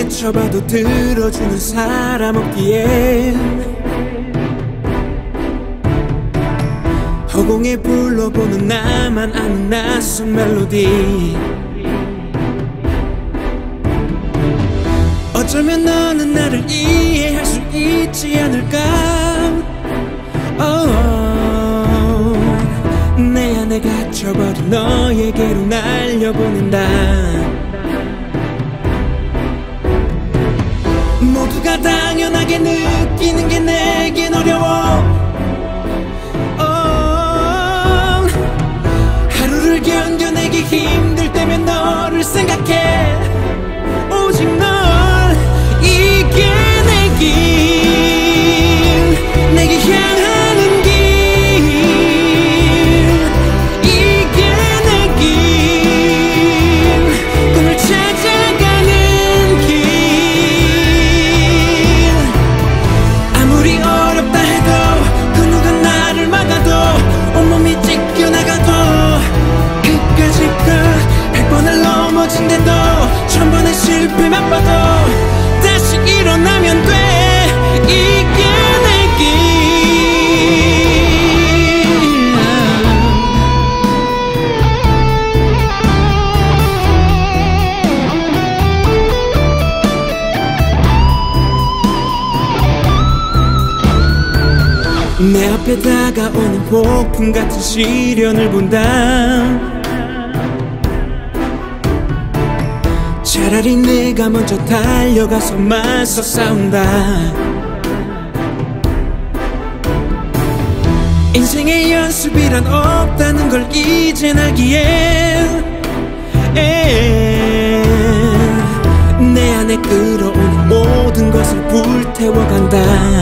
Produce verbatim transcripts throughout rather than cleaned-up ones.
외쳐봐도 들어주는 사람 없기에 허공에 불러보는 나만 아는 낯선 멜로디. 어쩌면 너는 나를 이해할 수 있지 않을까. oh, 내 안에 갇혀버린 너에게로 날려보낸다. 모두가 당연하게 느끼는 게 내겐 어려워. oh, 하루를 견뎌내기 힘들 때면 너를 생각해. 오직 널. 이게 내 길, 내게 향하는 길. 이게 내 길, 꿈을 찾아가는 길. 아무리 어렵다 해도 그 누가 나를 막아도 온몸이 찢겨나가도 끝까지 가. 백 번을 넘어진데도 천 번의 실패만 봐도 다시 일어나면 돼. 이게 내 길. 내 앞에 다가오는 폭풍 같은 시련을 본다. 차라리 내가 먼저 달려가서 맞서 싸운다. 인생의 연습이란 없다는 걸 이젠 알기에 내 안에 끌어오는 모든 것을 불태워간다.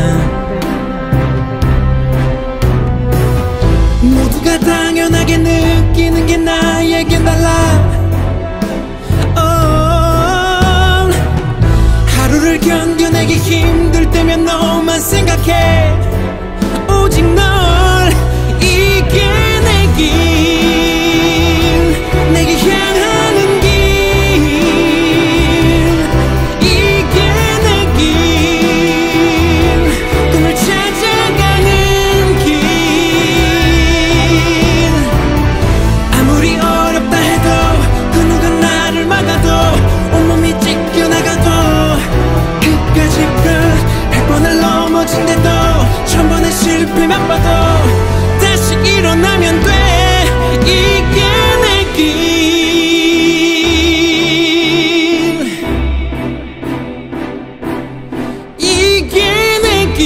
모두가 당연하게 느끼는 게 나에겐 달라. 하루를 견뎌내기 힘들 때면 너만 생각해. 오직 널. 이게 내 길, 내게 향하는 길. 이게 내 길, 꿈을 찾아가는 길. 아무리 어렵다 해도 그 누가 나를 막아도 온몸이 찢겨나가도 끝까지 가. 백 번을 넘어진데도 천 번의 실패만 봐도 다시 일어나면 돼. 이게 내 길. 이게 내 길.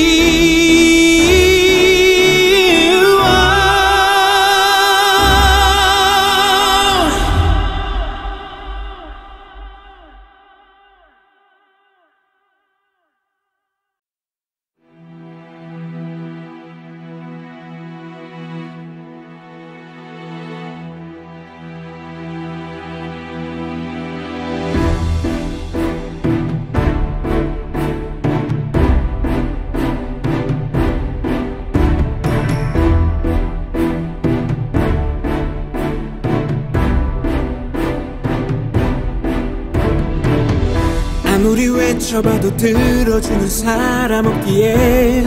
아무리 외쳐봐도 들어주는 사람 없기에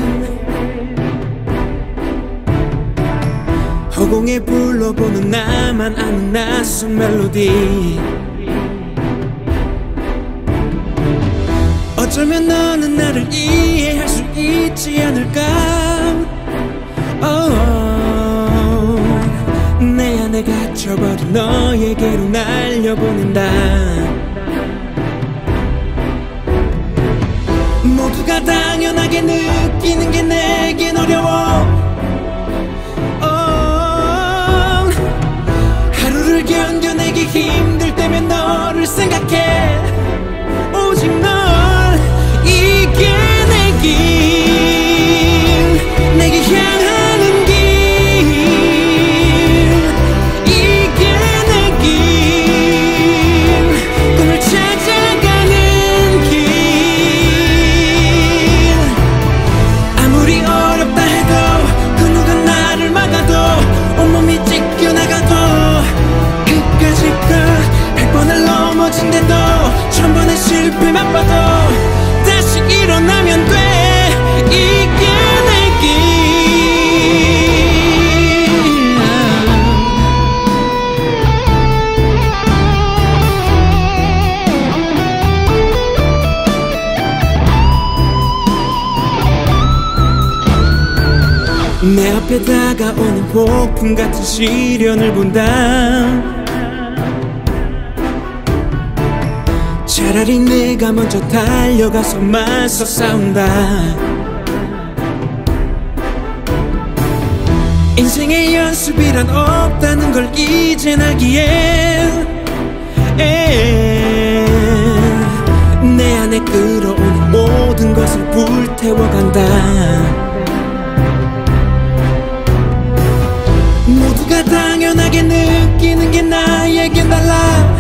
허공에 불러보는 나만 아는 낯선 멜로디. 어쩌면 너는 나를 이해할 수 있지 않을까. oh, 내 안에 갇혀버린 너에게로 날려보낸다. 모두가 당연하게 느끼는 게 내겐 어려워. oh, 하루를 견뎌내기 힘들 때면 너를 생각해. 오직 널. 이게 내 길, 내게 향하는 길. 이게 내 길, 꿈을 찾아가는 길. 아무리 어렵다 해도 그 누가 나를 막아도 온몸이 찢겨나가도 끝까지 가. 백 번을 넘어진데도 내 앞에 다가오는 폭풍 같은 시련을 본다. 차라리 내가 먼저 달려가서 맞서 싸운다. 인생의 연습이란 없다는 걸 이젠 알기에 내 안에 끌어오는 모든 것을 불태워간다. 모두가 당연하게 느끼는 게 나에겐 달라.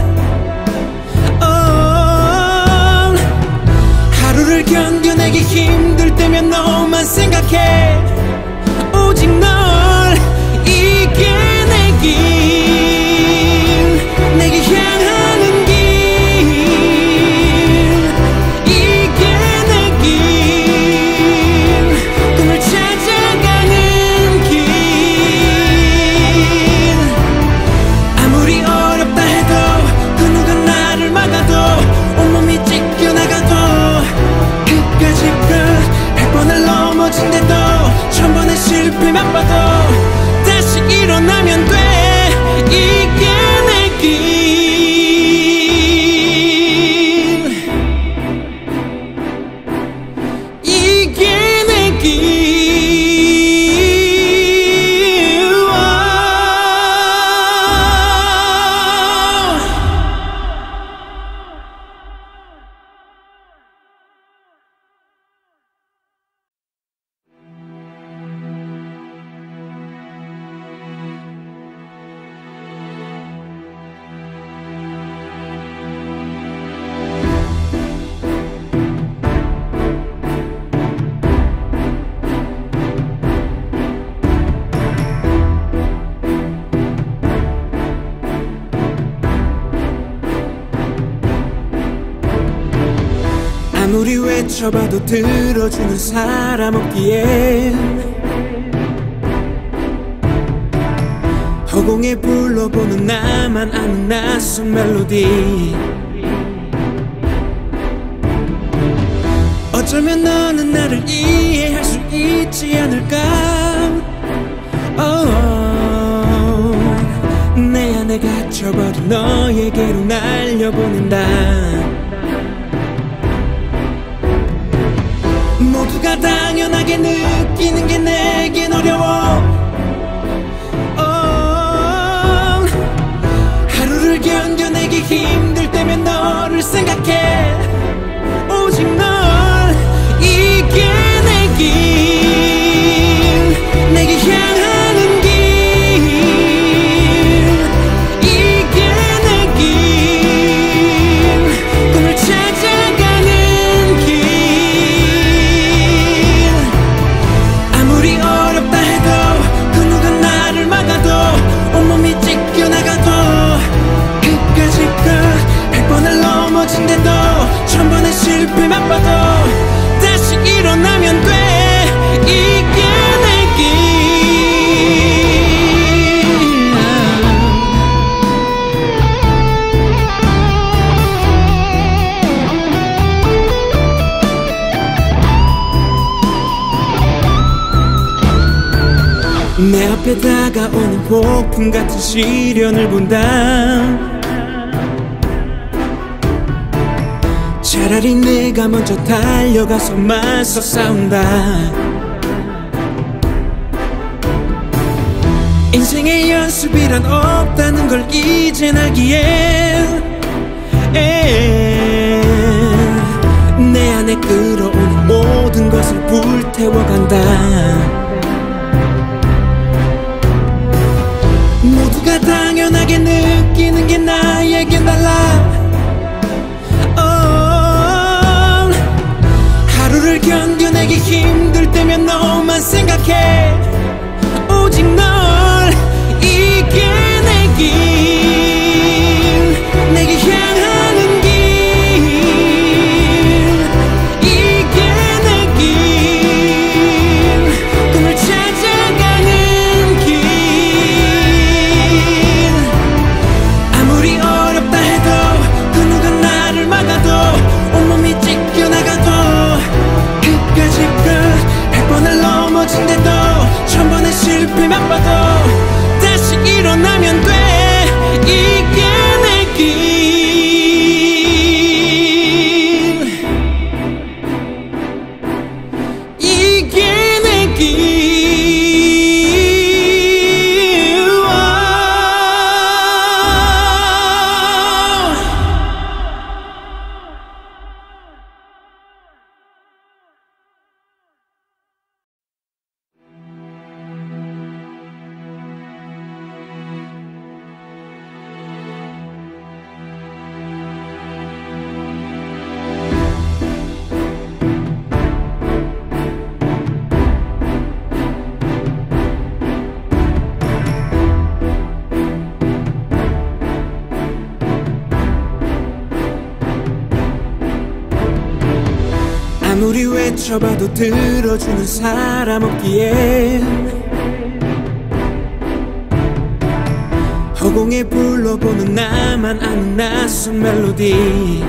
oh, 하루를 견뎌내기 힘들 때면 너만 생각해. 오직 널 이겨내길, 내게 향하는 길, 이겨내길, 꿈을 찾아가는 길. 아무리 어렵다 해도 그 누가 나를 막아도 온몸이 찢겨나가도 끝까지 끝 백 번을 넘어진대도 천 번의 실패 맛봐도 다시 일어나면 돼. 이겨내길, 이겨내길. 아무리 외쳐봐도 들어주는 사람 없기에 허공에 불러보는 나만 아는 낯선 멜로디. 어쩌면 너는 나를 이해할 수 있지 않을까. oh, 내 안에 갇혀버린 너에게로 날려보낸다. 모두가 당연하게 느끼는 게 내겐 어려워. oh, 하루를 견뎌내기 힘들 때면 너를 생각해. 오직 널 이겨내길, 내게 향하는 길, 이겨내길, 꿈을 찾아가는 길. 아무리 어렵다 해도 그 누가 나를 막아도 온몸이 찢겨나가도 끝까지 끝 백 번을 넘어진대도 천 번의 실패 맛봐도 다시 일어나면 돼. 이겨내길. 내 앞에 다가오는 폭풍 같은 시련을 본다. 차라리 내가 먼저 달려가서 맞서 싸운다. 인생의 연습이란 없다는 걸 이젠 알기에 내 안에 끌어오는 모든 것을 불태워간다. 모두가 당연하게 느끼는 게 나에겐 달라. oh, 하루를 견뎌내기 힘들 때면 너만 생각해. 오직 널 이겨내길, 내게 향하는 길, 이겨내길, 꿈을 찾아가는 길. 아무리 어렵다 해도 그 누가 나를 막아도 온몸이 찢겨나가도 끝까지 끝 백 번을 넘어진대도 천 번 외쳐봐도 들어주는 사람 없기에 허공에 불러보는 나만 아는 낯선 멜로디.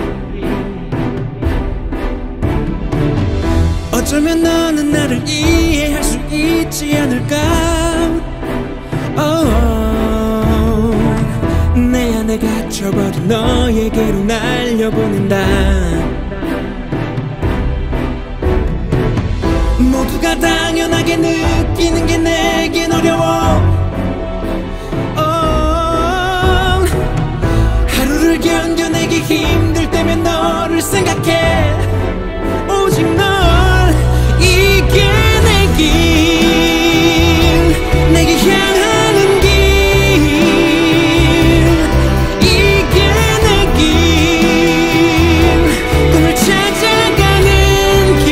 어쩌면 너는 나를 이해할 수 있지 않을까. oh, 내 안에 갇혀버린 너에게로 날려보낸다. 모두가 당연하게 느끼는 게 내겐 어려워. oh, 하루를 견뎌내기 힘들 때면 너를 생각해. 오직 널 이게 내 길, 내게 향하는 길, 이게 내 길, 꿈을 찾아가는 길.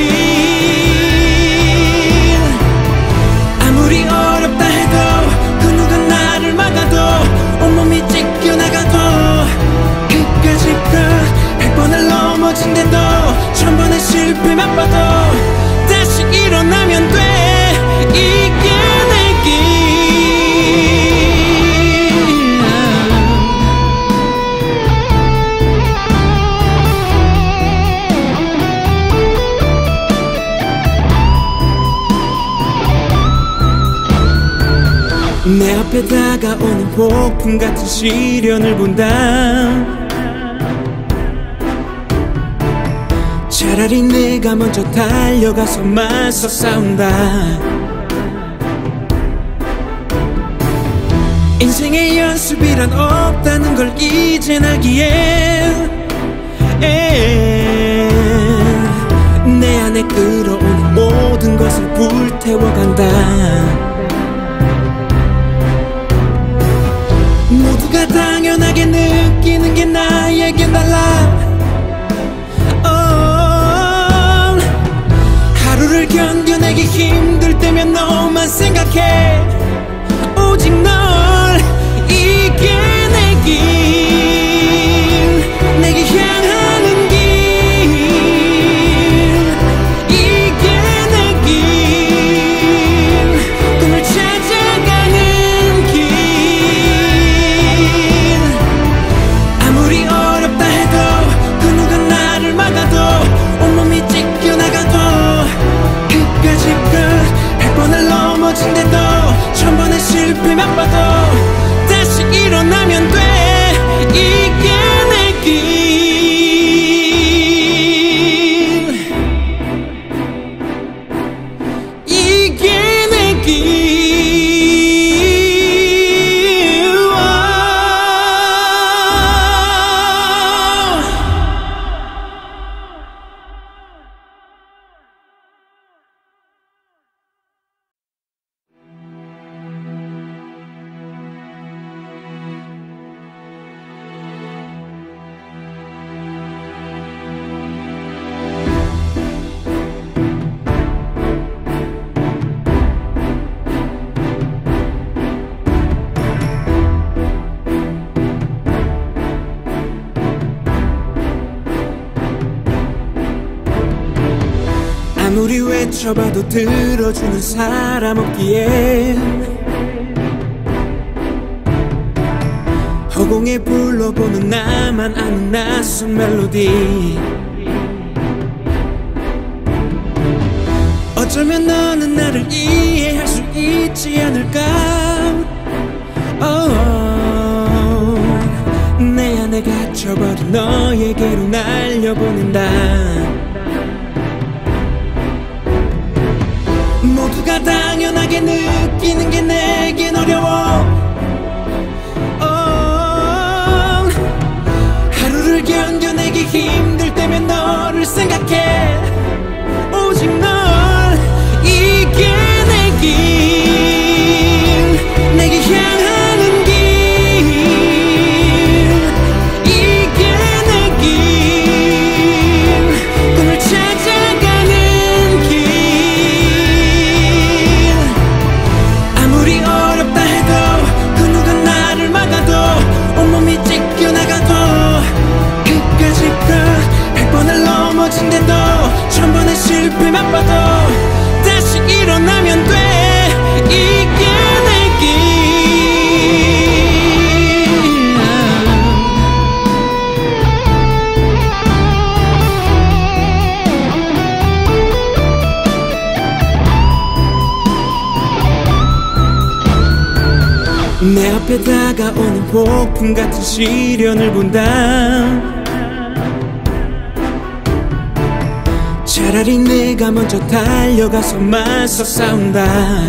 아무리 어렵다 해도 그 누가 나를 막아도 온몸이 찢겨나가도 끝까지 가. 백 번을 넘어진데도 천 번의 실패 맛봐도 다시 일어나면 돼. 이게 내 길. 내 앞에 다가오는 폭풍 같은 시련을 본다. 차라리 내가 먼저 달려가서 맞서 싸운다. 인생의 연습이란 없다는 걸 이젠 알기에 내 안에 끌어오는 모든 것을 불태워간다. 모두가 당연하게 느끼는 게 나에겐 달라. 하루를 견뎌내기 힘들 때면 너만 생각해. 오직 널 이게 내 길, 내게 향하는 길, 이게 내 길, 꿈을 찾아가는 길. 아무리 어렵다 해도 그 누가 나를 막아도 온몸이 찢겨나가도 끝까지 가. 백 번을 넘어진데도 천 번의 실패 맛봐도 다시 일어나면 돼. 이게 내 길, 이게 내 길. 아무리 외쳐봐도 들어주는 사람 없기에 허공에 불러보는 나만 아는 낯선 멜로디. 어쩌면 너는 나를 이해할 수 있지 않을까. oh, 내 안에 갇혀버린 너에게로 날려보낸다. 모두가 당연하게 느끼는 게 내겐 어려워. oh, 하루를 견뎌내기 힘들 때면 너를 생각해. 오직 널 이게 내 길, 내게 향하는 길, 이게 내 길, 꿈을 찾아가는 길. 아무리 어렵다 해도 내 앞에 다가오는 폭풍 같은 시련을 본다. 차라리 내가 먼저 달려가서 맞서 싸운다.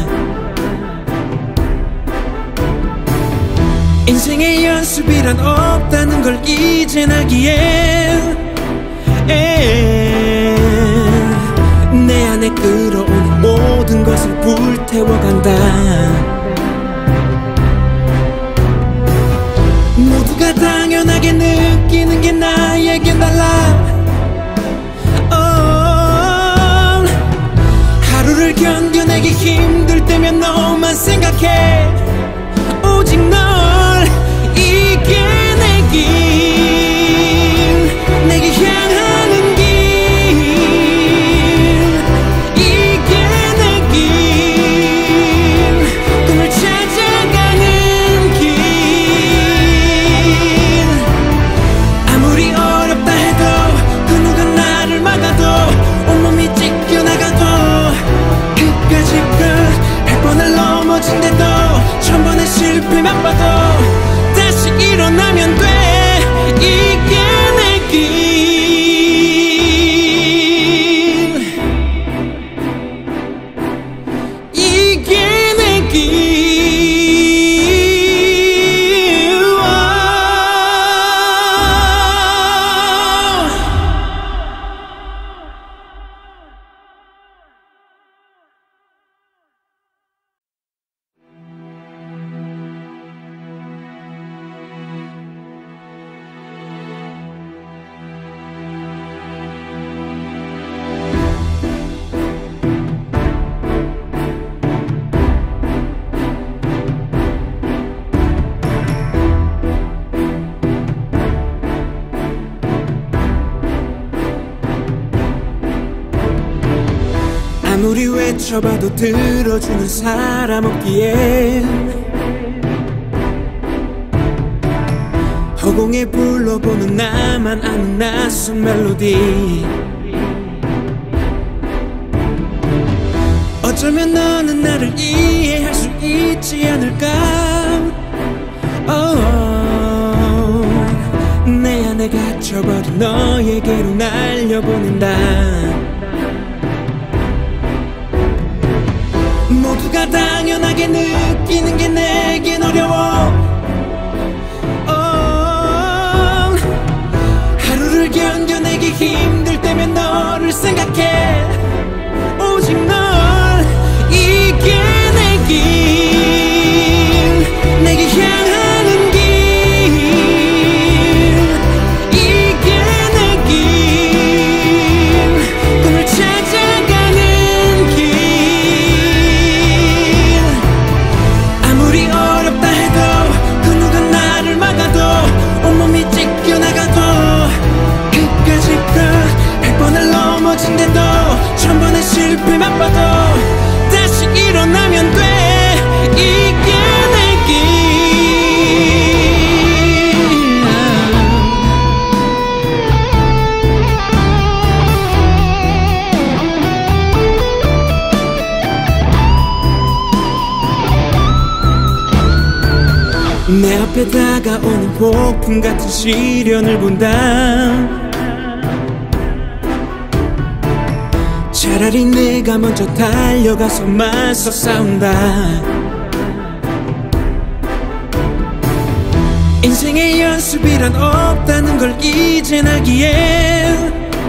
인생의 연습이란 없다는 걸 이젠 알기에 내 안에 끌어오는 모든 것을 불태워간다. 모두가 당연하게 느끼는 게 나에겐 달라. oh, 하루를 견뎌내기 힘들 때면 너만 생각해. 오직 널 이겨내길, 내게 향하는 길, 이겨내길, 꿈을 찾아가는 길. 아무리 어렵다 해도 그 누가 나를 막아도 온몸이 찢겨나가도 끝까지 끝 백 번을 넘어진대도 천 번의 실패 몇 봐도 다시 일어나면 돼. 이겨내길, 이겨내길. 아무리 외쳐봐도 들어주는 사람 없기에 허공에 불러보는 나만 아는 낯선 멜로디. 어쩌면 너는 나를 이해할 수 있지 않을까. oh, 내 안에 갇혀버린 너에게로 날려보낸다. 모두가 당연하게 느끼는 게 내겐 어려워. oh, 하루를 견뎌내기 힘들 때면 너를 생각해. 오직 널 이겨내길, 내게 향하는 길, 이겨내길, 꿈을 찾아가는 길. 아무리 어렵다 해도 그 누가 나를 막아도 온몸이 찢겨나가도 끝까지 끝 백 번을 넘어진대도 천 번의 실패 몇 봐도 다시 일어나면 돼. 이겨내길. 내 앞에 다가오는 폭풍 같은 시련을 본다. 차라리 내가 먼저 달려가서 맞서 싸운다. 인생의 연습이란 없다는 걸 이젠 알기에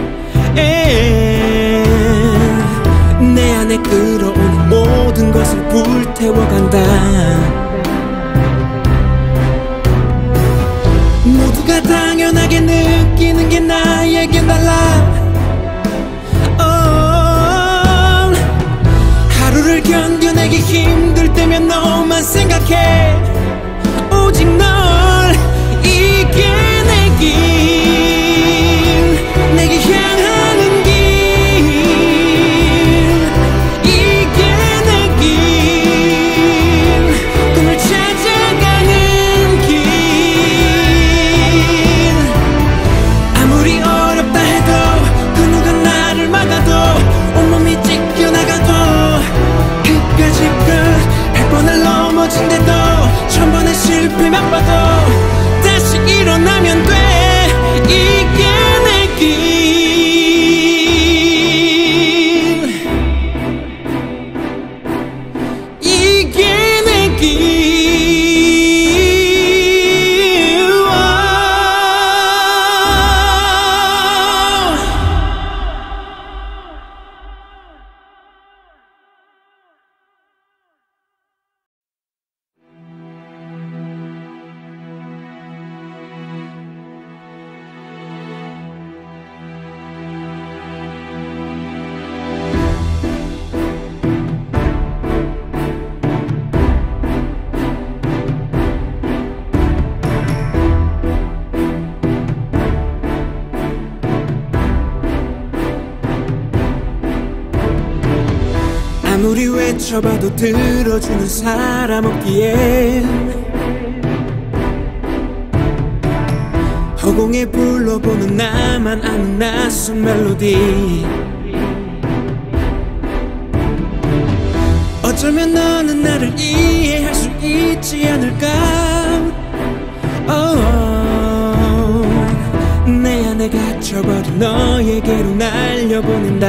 내 안에 끌어오는 모든 것을 불태워간다. 모두가 당연하게 느끼는 게 나에겐 달라. oh, 하루를 견뎌내기 힘들 때면 너만 생각해. 오직 널 이겨내길, 내게 향하는 길, 이겨내길, 꿈을 찾아가는 길. 아무리 어렵다 해도 그 누가 나를 막아도 온몸이 찢겨나가도 끝까지 끝 백 번을 넘어진대도 천 번 아무리 외쳐봐도 들어주는 사람 없기에 허공에 불러보는 나만 아는 낯선 멜로디. 어쩌면 너는 나를 이해할 수 있지 않을까. oh, 내 안에 갇혀버린 너에게로 날려보낸다.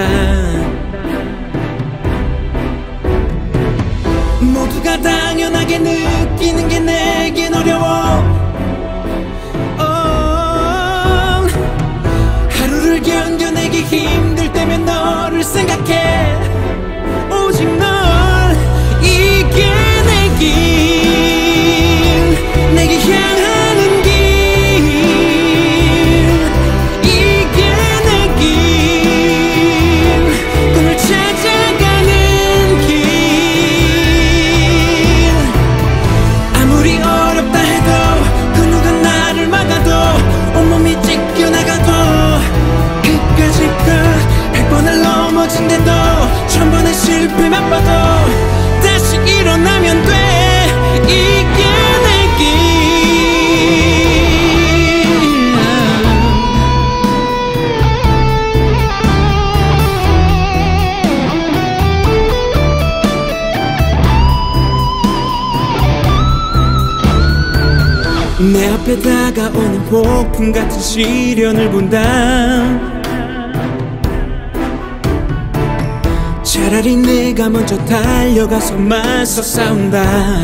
모두가 당연하게 느끼는 게 내겐 어려워. oh, 하루를 견뎌내기 힘들 때면 너를 생각해. 오직 널 이게 내 길, 내게 향하는 길, 이게 내 길, 꿈을 찾아가는 길. 아무리 어렵다 해도 그 누가 나를 막아도 온몸이 찢겨나가도 끝까지 그 백 번을 넘어진대도 천 번의 실패 맛봐도 다시 일어나면 돼. 이게 내 길. 내 앞에 다가오는 폭풍 같은 시련을 본다. 차라리 내가 먼저 달려가서 맞서 싸운다.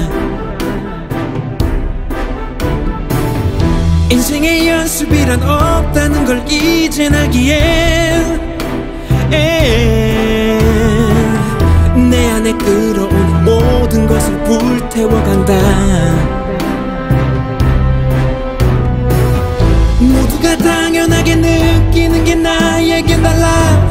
인생의 연습이란 없다는 걸 이젠 알기에 내 안에 끌어오는 모든 것을 불태워간다. 모두가 당연하게 느끼는 게 나에겐 달라.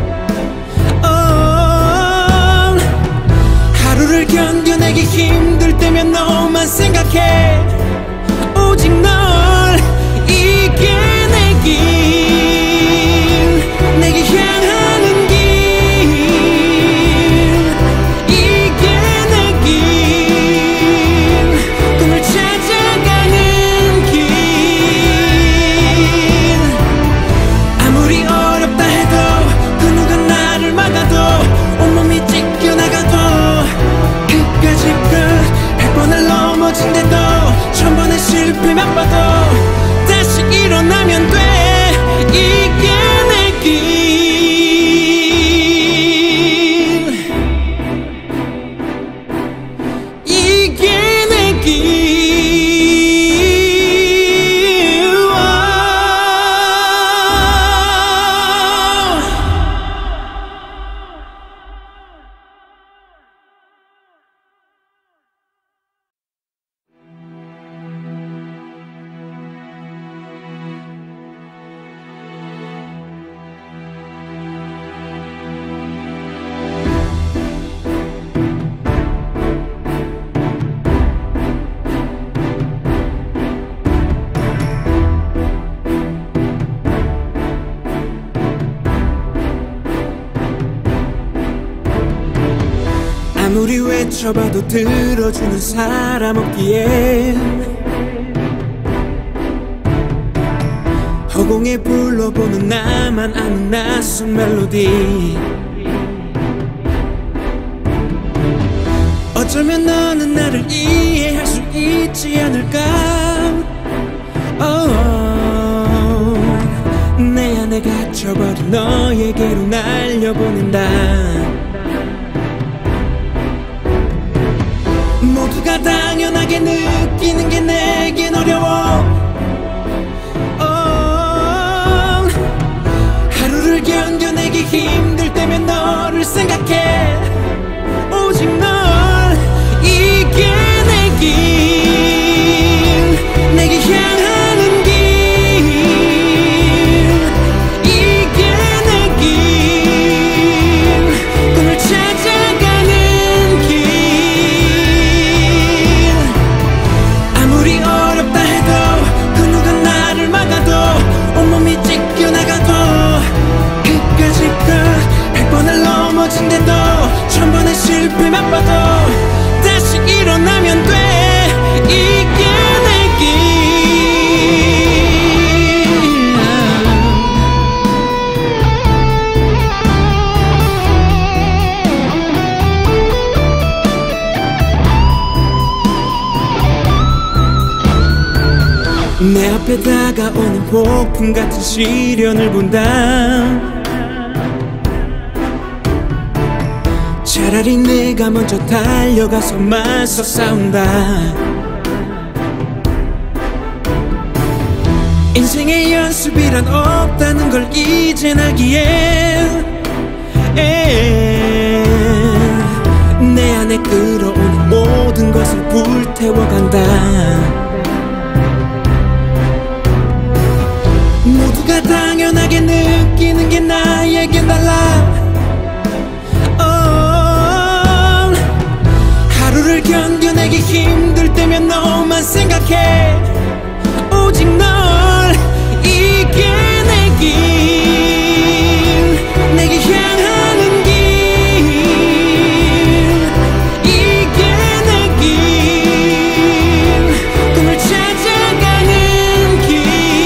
하루를 견뎌내기 힘들 때면 너만 생각해. 오직 널 이게 내 길, 내게 향하는 길, 이게 내 길, 꿈을 찾아가는 길. 아무리 어렵다 해도 그 누가 나를 막아도 온몸이 찢겨나가도 끝까지 끝 백 번을 넘어진대도 천 번의 실패 맛봐도 다시 일어나면 돼. 이게 내 길, 이게 내 길. 아무리 외쳐봐도 들어주는 사람 없기에 허공에 불러보는 나만 아는 낯선 멜로디. 어쩌면 너는 나를 이해할 수 있지 않을까. oh, 내 안에 갇혀버린 너에게로 날려보낸다. 모두가 당연하게 느끼는 게 내겐 어려워. oh, 하루를 견뎌내기 힘들 때면 너를 생각해. 오직 널 이게 내 길, 내게 향하는 길, 이게 내 길, 꿈을 찾아가는 길. 아무리 어렵다 해도 그 누가 나를 막아도 온몸이 찢겨나가도 끝까지 끝 백 번을 넘어진 바빠도 다시 일어나면 돼. 이게 내 길. 내 앞에 다가오는 폭풍 같은 시련을 본다. 차라리 내가 먼저 달려가서 맞서 싸운다. 인생의 연습이란 없다는 걸 이젠 알기에 내 안에 끌어오는 모든 것을 불태워간다. 모두가 당연하게 느끼는 게 나에겐 달라. oh, 하루를 견뎌내기 힘들 때면 너만 생각해. 오직 널. 이게 내 길. 내게 향하는 길. 이게 내 길. 꿈을 찾아가는 길.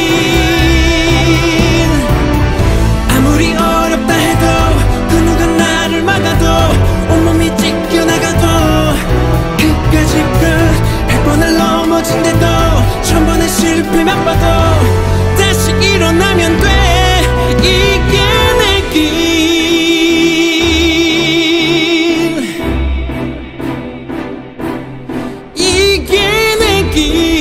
아무리 어렵다 해도 그 누가 나를 막아도 온몸이 찢겨나가도 끝까지 끝. 백 번을 넘어진대도 천 번의 실패 맛봐도 다시 일어나면 돼. 이게 내 길. 이게 내 길.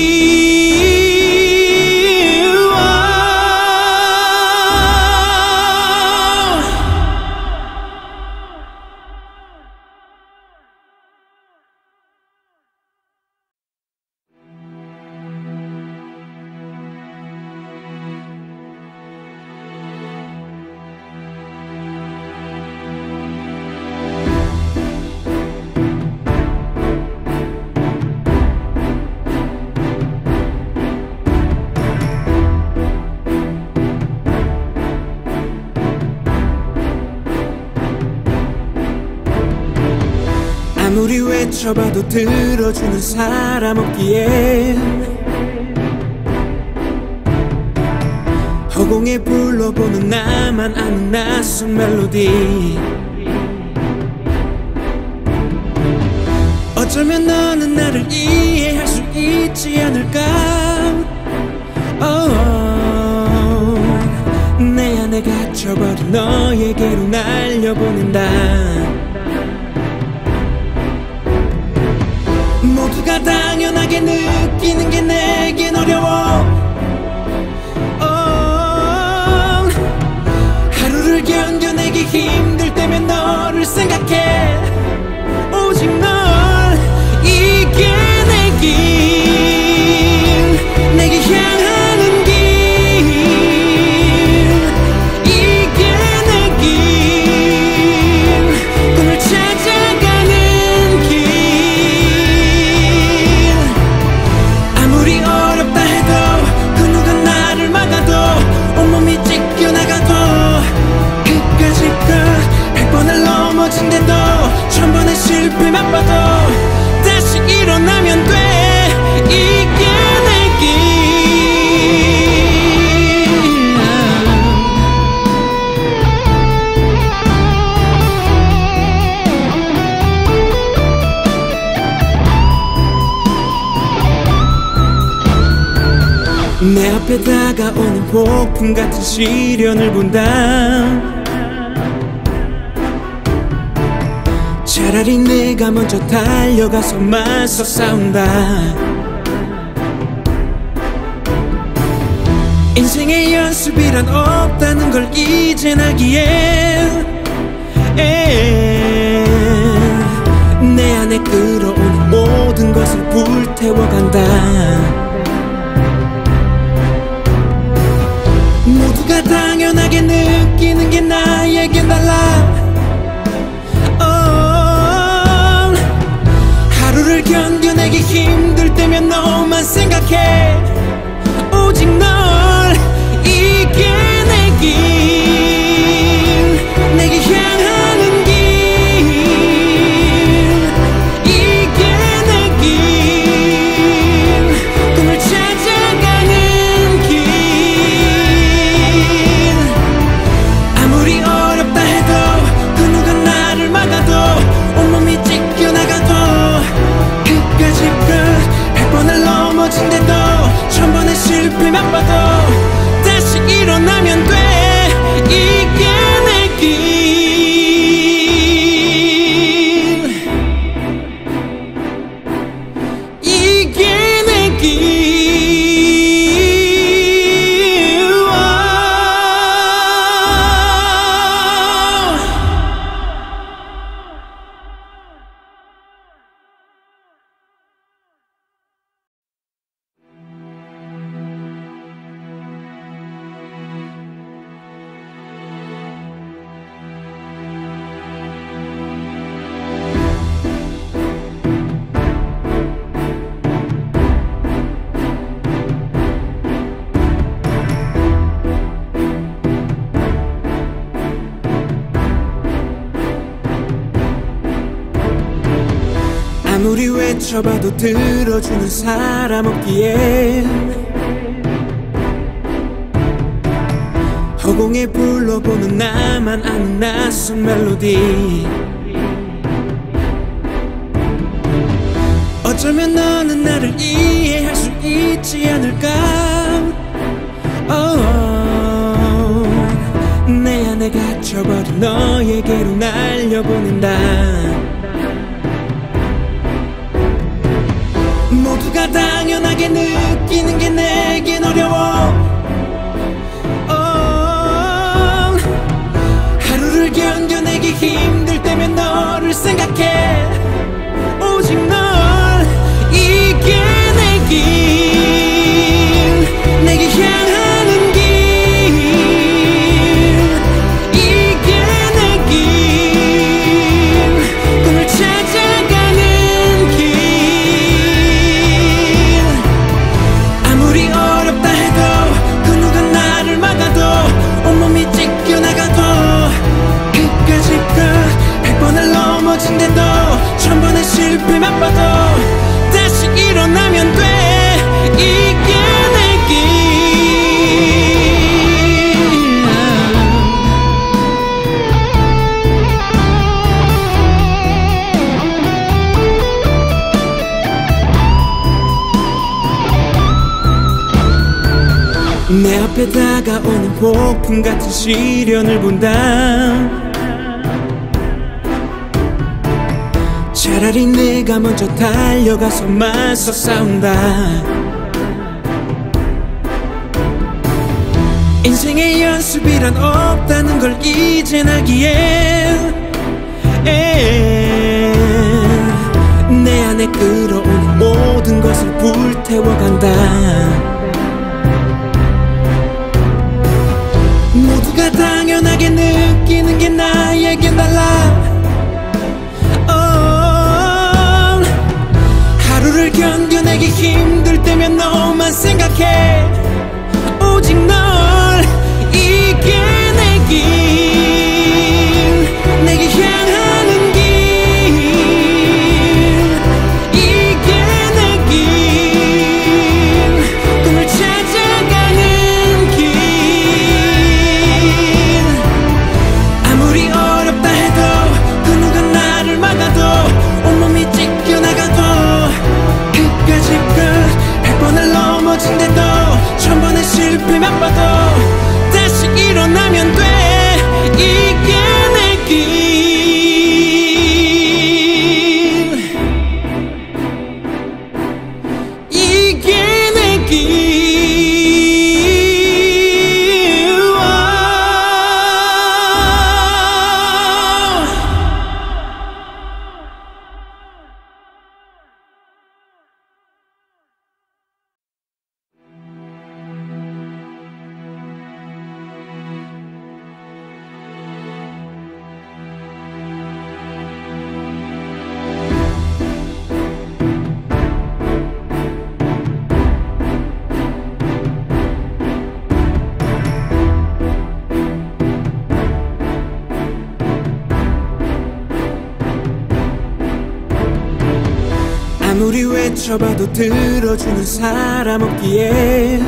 아무리 외쳐봐도 들어주는 사람 없기에 허공에 불러보는 나만 아는 낯선 멜로디. 어쩌면 너는 나를 이해할 수 있지 않을까. oh, 내 안에 갇혀버린 너에게로 날려보낸다. 모두가 당연하게 느끼는 게 내겐 어려워. oh, 하루를 견뎌내기 힘들 때면 너를 생각해. 오직 널. 이게 내 길. 내게 향하는 길. 이게 내 길. 꿈을 찾아가는 길. 아무리 어렵다 해도 그 누가 나를 막아도 온몸이 찢겨나가도 끝까지 끝. 백 번을 넘어진대도 천 번의 실패 맛봐도 다시 일어나면 돼. 이게 내 길. 내 앞에 다가오는 폭풍 같은 시련을 본다. 차라리 내가 먼저 달려가서 맞서 싸운다. 인생의 연습이란 없다는 걸 이젠 알기에 내 안에 끌어오는 모든 것을 불태워간다. 모두가 당연하게 느끼는 게 나에겐 달라. oh, 하루를 견뎌내기 힘들 때면 너만 생각해. 오직 널. 이게 내 길. 내게 향하는 길. 아무리 외쳐봐도 들어주는 사람 없기에 허공에 불러보는 나만 아는 낯선 멜로디. 어쩌면 너는 나를 이해할 수 있지 않을까. oh, 내 안에 갇혀버린 너에게로 날려보낸다. 모두가 당연하게 느끼는 게 내겐 어려워. oh, 하루를 견뎌내기 힘들 때면 너를 생각해. 오직 널. 이게 내 길, 내게 향하는 길. 이게 내 길, 꿈을 찾아가는 길. 아무리 어렵다 해도 그 누가 나를 막아도 온몸이 찢겨나가도 끝까지 가. 백 번을 넘어진데도 천 번의 실패 맛봐도 다시 일어나면 돼. 이게 내 길. 내 앞에 다가오는 폭풍 같은 시련을 본다. 차라리 내가 먼저 달려가서 맞서 싸운다. 인생의 연습이란 없다는 걸 이젠 알기에 내 안에 끌어오는 모든 것을 불태워간다. 모두가 당연하게 느끼는 게 나에겐 달라. 하루를 견뎌내기 힘들 때면 너만 생각해. 오직 널. 이게 내 길, 내게 향하는 길. 이게 내 길, 꿈을 찾아가는 길. 아무리 어렵다 해도 그 누가 나를 막아도 온몸이 찢겨나가도 끝까지 가. 백 번을 넘어진데도 천 번의 실패 맛봐도 다시 일어나면 돼. 이게 내 길. 이게 내 길. 아무리 외쳐봐도 들어주는 사람 없기에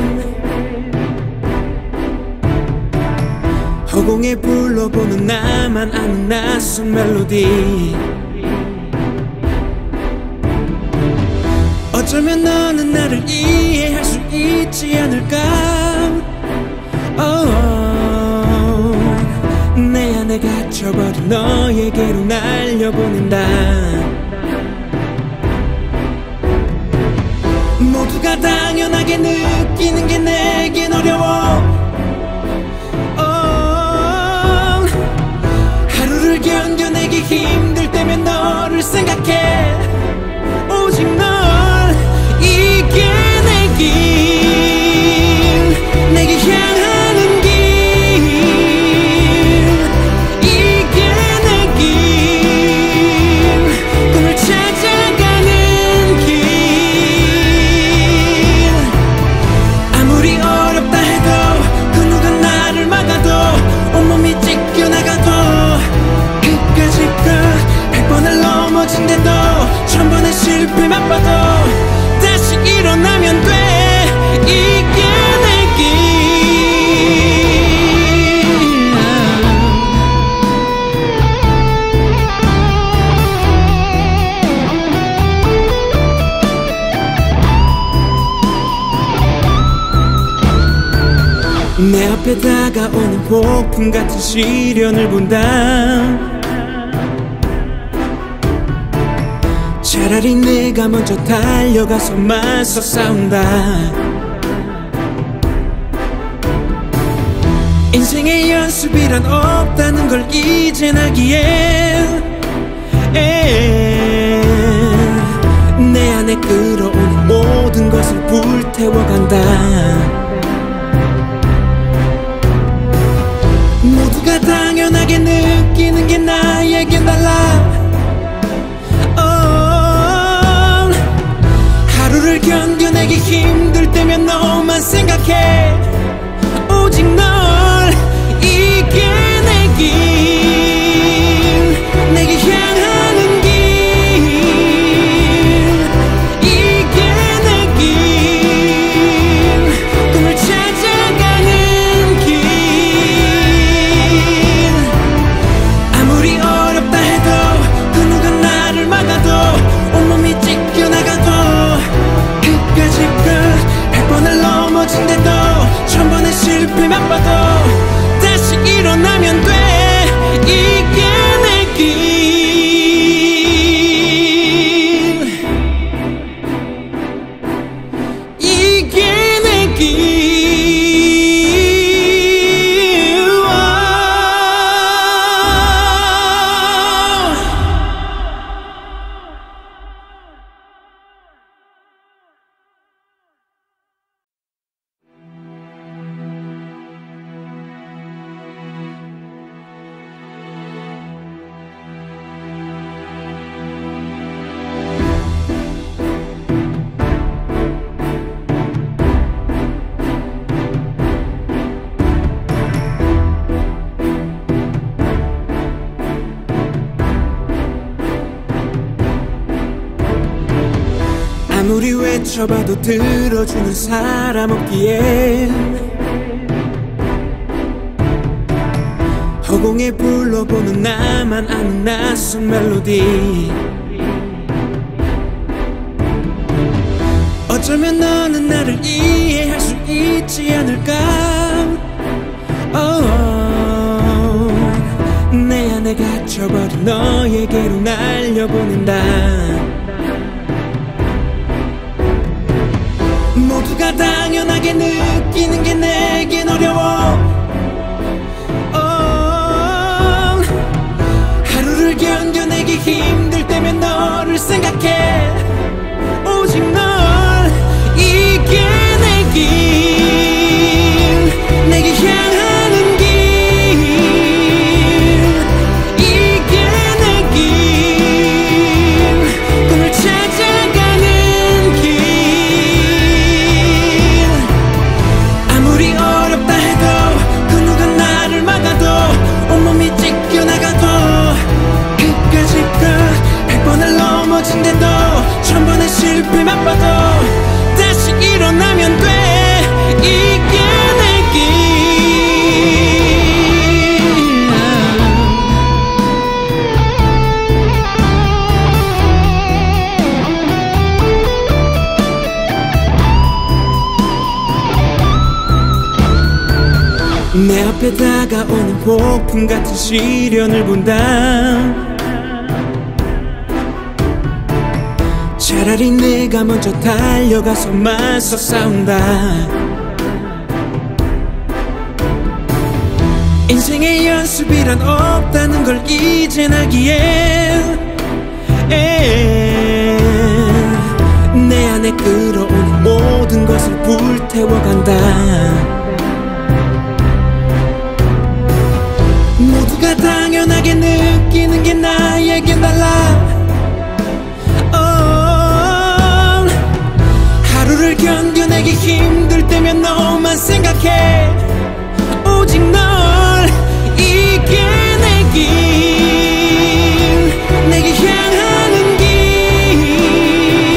허공에 불러보는 나만 아는 낯선 멜로디. 어쩌면 너는 나를 이해할 수 있지 않을까. oh, 내 안에 갇혀버린 너에게로 날려보낸다. 모두가 당연하게 느끼는 게 내겐 어려워. oh, 하루를 견뎌내기 힘들 때면 너를 생각해. 오직 널. 이게 내 길, 내게 향하는 길. 이게 내 길, 꿈을 찾아가는 길. 아무리 어렵다 해도 그 누가 나를 막아도 온몸이 찢겨나가도 끝까지 가. 백 번을 넘어진데도 천 번의 실 실패만 봐도 다시 일어나면 돼. 이게 내 길. 내 앞에 다가오는 폭풍 같은 시련을 본다. 차라리 내가 먼저 달려가서 맞서 싸운다. 인생의 연습이란 없다는 걸 이젠 알기에 내 안에 끌어오는 모든 것을 불태워간다. 모두가 당연하게 느끼는 게 나에겐 달라. oh, 하루를 견뎌내기 힘들 때면 너만 생각해. 오직 널. 이게 내 길. 내게 향하는 길. 이게 내 길. 꿈을 찾아가는 길. 아무리 어렵다 해도 그 누가 나를 막아도 온몸이 찢겨나가도 끝까지 끝. 백 번을 넘어진데도 천 번의 실패만 봐도 다시 일어나면 돼. 이게 내 길. 이게 내 길. 아무리 외쳐봐도 들어주는 사람 없기에 허공에 불러보는 나만 아는 낯선 멜로디. 어쩌면 너는 나를 이해할 수 있지 않을까. oh, 내 안에 갇혀버린 너에게로 날려보낸다. 모두가 당연하게 느끼는 게 내겐 어려워. oh, 하루를 견뎌내기 힘들 때면 너를 생각해. 오직 널. 이게 내 길. 내게 향하는 길. 이게 내 길. 꿈을 찾아가는 길. 아무리 어렵다 해도 그 누가 나를 막아도 온몸이 찢겨나가도 끝까지 끝. 백 번을 넘어진데도 천 번의 실패만 봐도 다시 일어나면 돼. 이게 내 길. 내 앞에 다가오는 폭풍 같은 시련을 본다. 차라리 내가 먼저 달려가서 맞서 싸운다. 인생의 연습이란 없다는 걸 이젠 알기에 내 안에 끌어오는 모든 것을 불태워간다. 모두가 당연하게 느끼는 게 나에겐 달라. oh, 하루를 견뎌내기 힘들 때면 너만 생각해. 오직 널. 이게 내 길. 내게 향하는 길.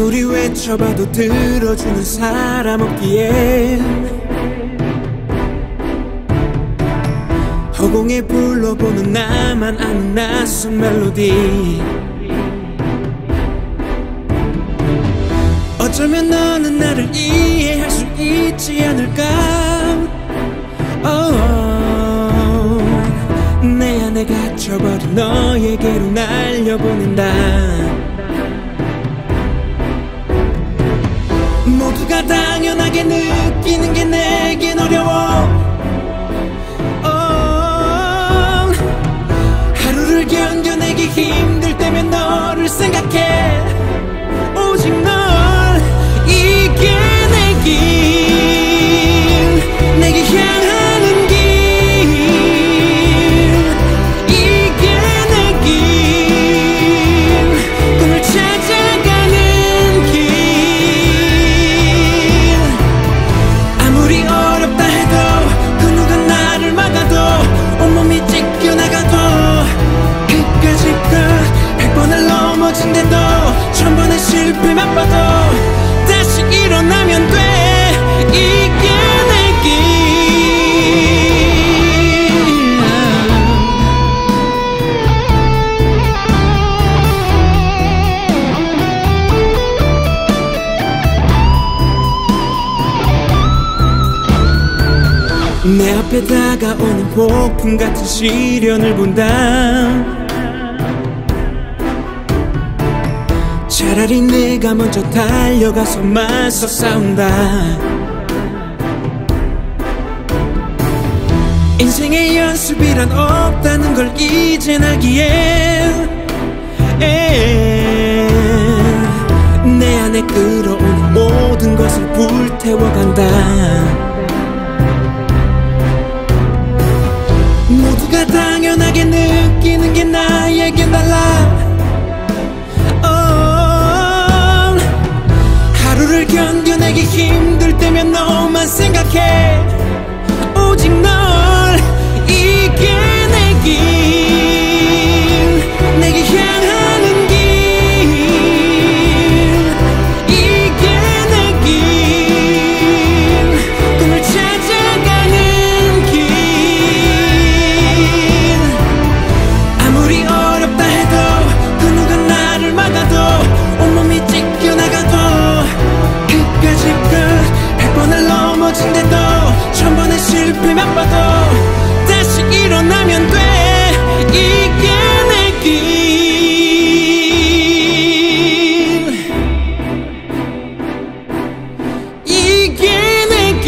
아무리 외쳐봐도 들어주는 사람 없기에 허공에 불러보는 나만 아는 낯선 멜로디. 어쩌면 너는 나를 이해할 수 있지 않을까. oh, 내 안에 갇혀버린 너에게로 날려보낸다. 모두가 당연하게 느끼는 게 내겐 어려워. oh, 하루를 견뎌내기 힘들 때면 너를 생각해. 오직 널. 이게 내 길, 내게 향하는 길. 이게 내 길, 꿈을 찾아가는 길. 아무리 어렵다 해도 그 누가 나를 막아도 온몸이 찢겨나가도 끝까지 가. 백 번을 넘어진데도 천 번의 실패 맛봐도 다시 일어나면 돼. 이게 내 길. 내 앞에 다가오는 폭풍 같은 시련을 본다. 차라리 내가 먼저 달려가서 맞서 싸운다. 인생의 연습이란 없다는 걸 이젠 알기에 내 안에 끌어오는 모든 것을 불태워간다. 모두가 당연하게 느끼는 게 나에겐 달라. 하루를 견뎌내기 힘들 때면 너만 생각해. 오직 널. 이게 내 길, 내게 향하는 길. 이게 내 길, 꿈을 찾아가는 길. 아무리 어렵다 해도 그 누가 나를 막아도 온몸이 찢겨나가도 끝까지 끝. 백 번을 넘어진데도 천 번의 실패 맛봐도 다시 일어나면 돼. 이게 내 길. 이게 내 길.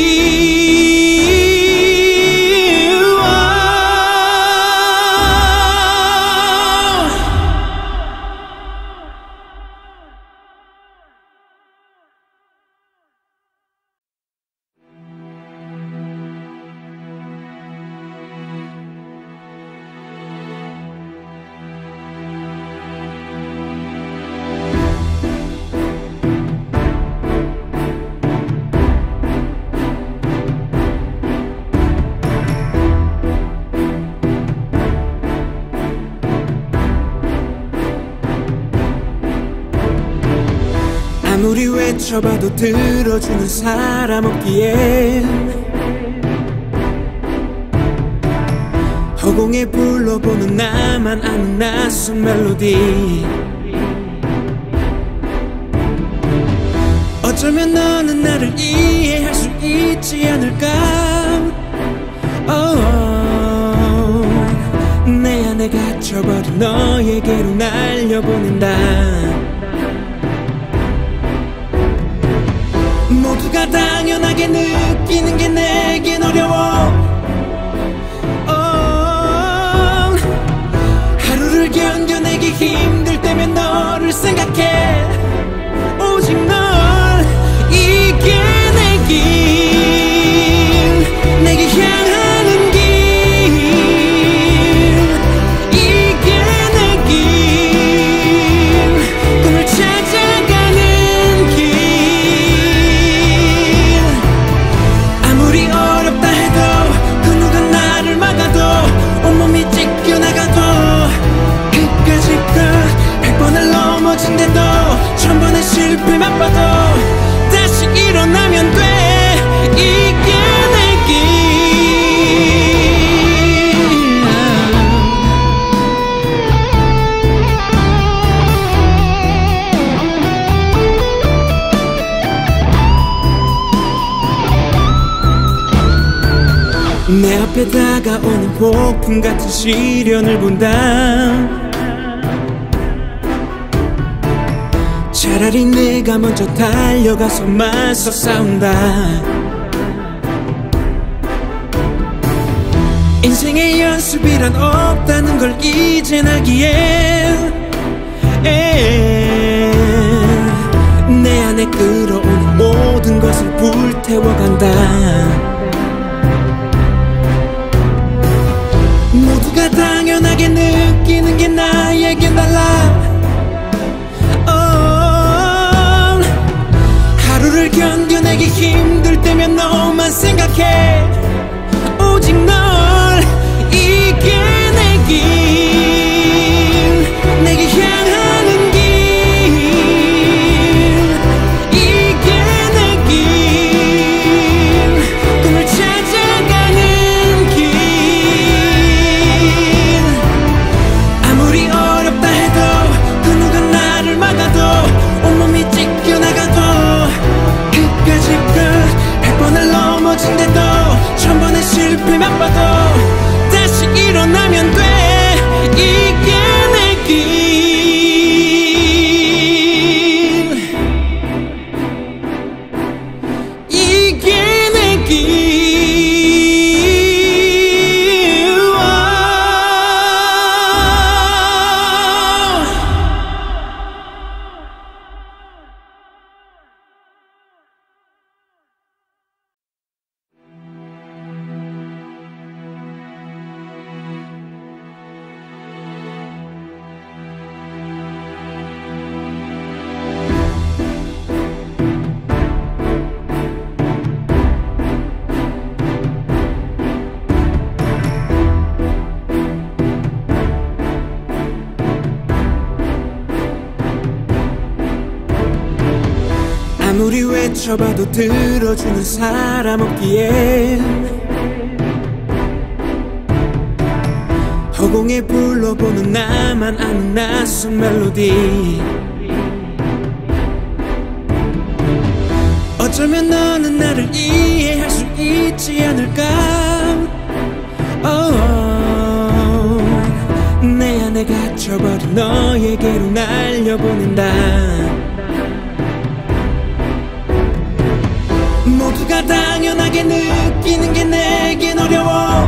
아무리 외쳐봐도 들어주는 사람 없기에 허공에 불러보는 나만 아는 낯선 멜로디. 어쩌면 너는 나를 이해할 수 있지 않을까. oh, 내 안에 갇혀버린 너에게로 날려보낸다. 모두가 당연하게 느끼는 게 내겐 어려워. oh, 하루를 견뎌내기 힘들 때면 너를 생각해. 오직 널. 이게 내 길, 내게 향하는 길. 이게 내 길, 꿈을 찾아가는 길. 아무리 어렵다 해도 그 누가 나를 막아도 온몸이 찢겨나가도 끝까지 끝. 백 번을 넘어진데도 내 앞에 다가오는 폭풍 같은 시련을 본다. 차라리 내가 먼저 달려가서 맞서 싸운다. 인생의 연습이란 없다는 걸 이젠 알기에 내 안에 끓어오는 모든 것을 불태워간다. 모두가 당연하게 느끼는 게 나에겐 달라. oh, 하루를 견뎌내기 힘들 때면 너만 생각해. 오직 널 이겨내길, 내게 향하는 길, 이겨내길, 꿈을 찾아가는 길. 아무리 어렵다 해도 그 누가 나를 막아도 온몸이 찢겨나가도 끝까지 끝 백 번을 넘어진대도 천 번의 실패만 봐도 다시 일어나면 돼. 이겨내길, 이겨내길. 아무리 외쳐봐도 들어주는 사람 없기에 허공에 불러보는 나만 아는 낯선 멜로디. 어쩌면 너는 나를 이해할 수 있지 않을까. oh, 내 안에 갇혀버린 너에게로 날려보낸다. 모두가 당연하게 느끼는 게 내겐 어려워.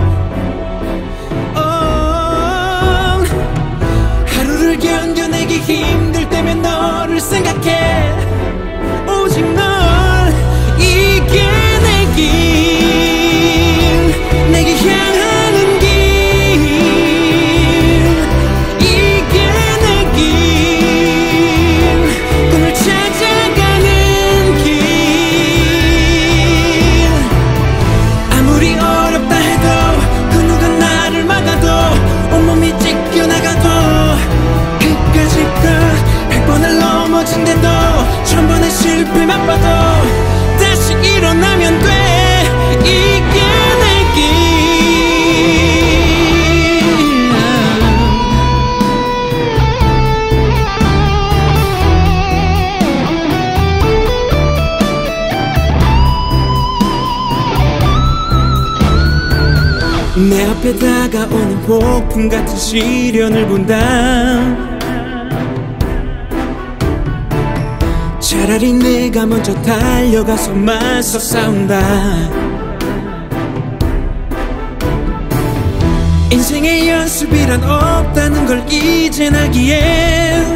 oh, 하루를 견뎌내기 힘들 때면 너를 생각해. 오직 널 이겨내길, 내게 향하는 길, 이겨내길, 꿈을 찾아가는 길. 아무리 어렵다 해도 그 누가 나를 막아도 온몸이 찢겨나가도 끝까지 끝 백 번을 넘어진대도 천 번의 실패만 봐도 다시 일어나면 돼. 이겨내길. 내 앞에 다가오는 폭풍 같은 시련을 본다. 차라리 내가 먼저 달려가서 맞서 싸운다. 인생의 연습이란 없다는 걸 이젠 알기에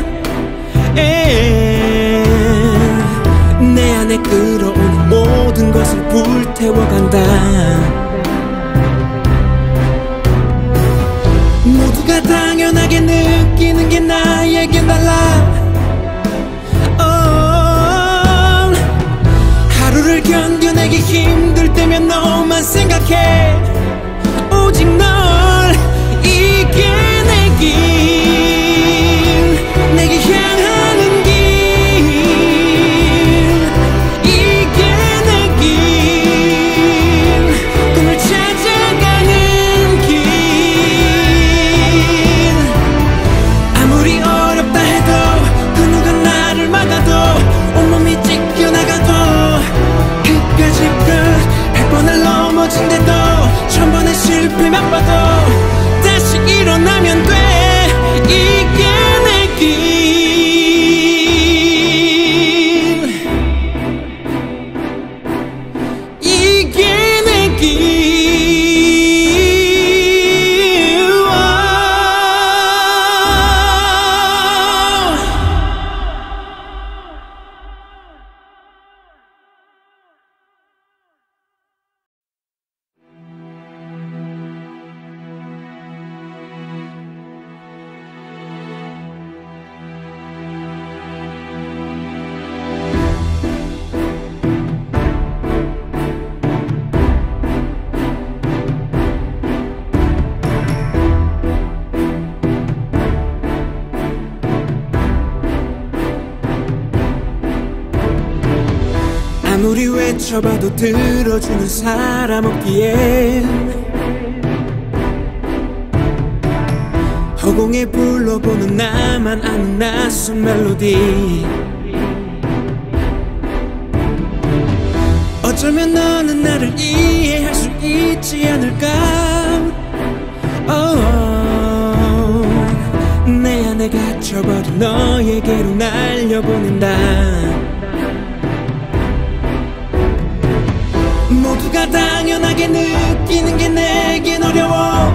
내 안에 끓어오는 모든 것을 불태워간다. 모두가 당연하게 느끼는 게 나에겐 달라. oh, 하루를 견뎌내기 힘들 때면 너만 생각해. 오직 널 이겨내길, 내게 향하는 길, 이겨내길, 꿈을 찾아가는 길. 아무리 어렵다 해도 그 누가 나를 막아도 온몸이 찢겨나가도 끝까지 끝 백 번을 넘어진대도 천 번의 아무리 외쳐봐도 들어주는 사람 없기에 허공에 불러보는 나만 아는 낯선 멜로디. 어쩌면 너는 나를 이해할 수 있지 않을까. oh, 내 안에 갇혀버린 너에게로 날려보낸다. 모두가 당연하게 느끼는 게 내겐 어려워.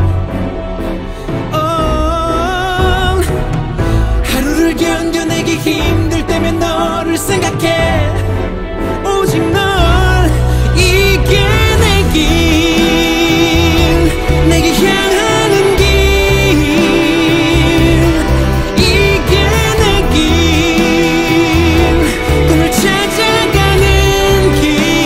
oh, 하루를 견뎌내기 힘들 때면 너를 생각해. 오직 널. 이게 내 길, 내게 향하는 길. 이게 내 길, 꿈을 찾아가는 길.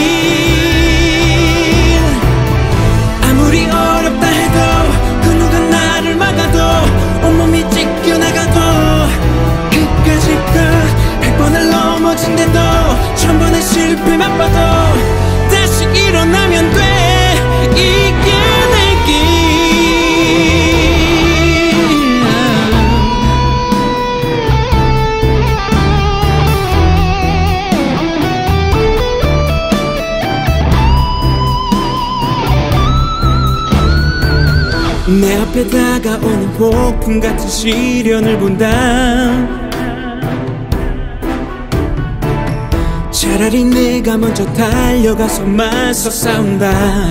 아무리 어렵다 해도 그 누가 나를 막아도 온몸이 찢겨나가도 끝까지 가. 백 번을 넘어진데도 천 번의 실패 맛봐도 다시 일어나면 돼. 이게 내 길. 내 앞에 다가오는 폭풍 같은 시련을 본다. 차라리 내가 먼저 달려가서 맞서 싸운다.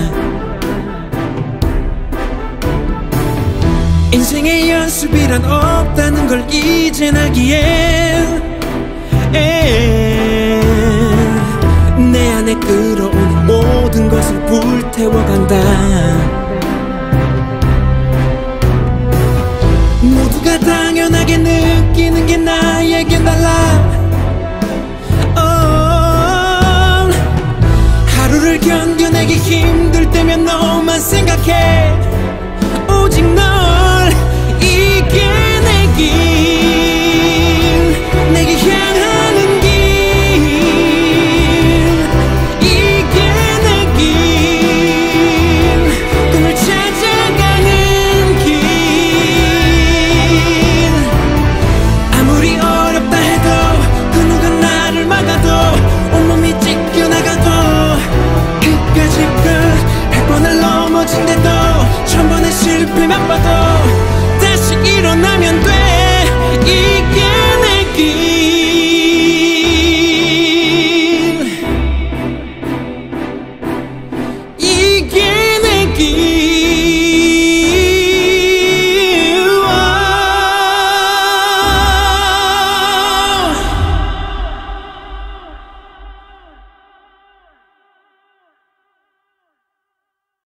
인생의 연습이란 없다는 걸 이젠 알기에 내 안에 끌어오는 모든 것을 불태워간다. 모두가 당연하게 느끼는 게 나에겐 달라. 하루를 견뎌내기 힘들 때면 너만 생각해. 오직 너.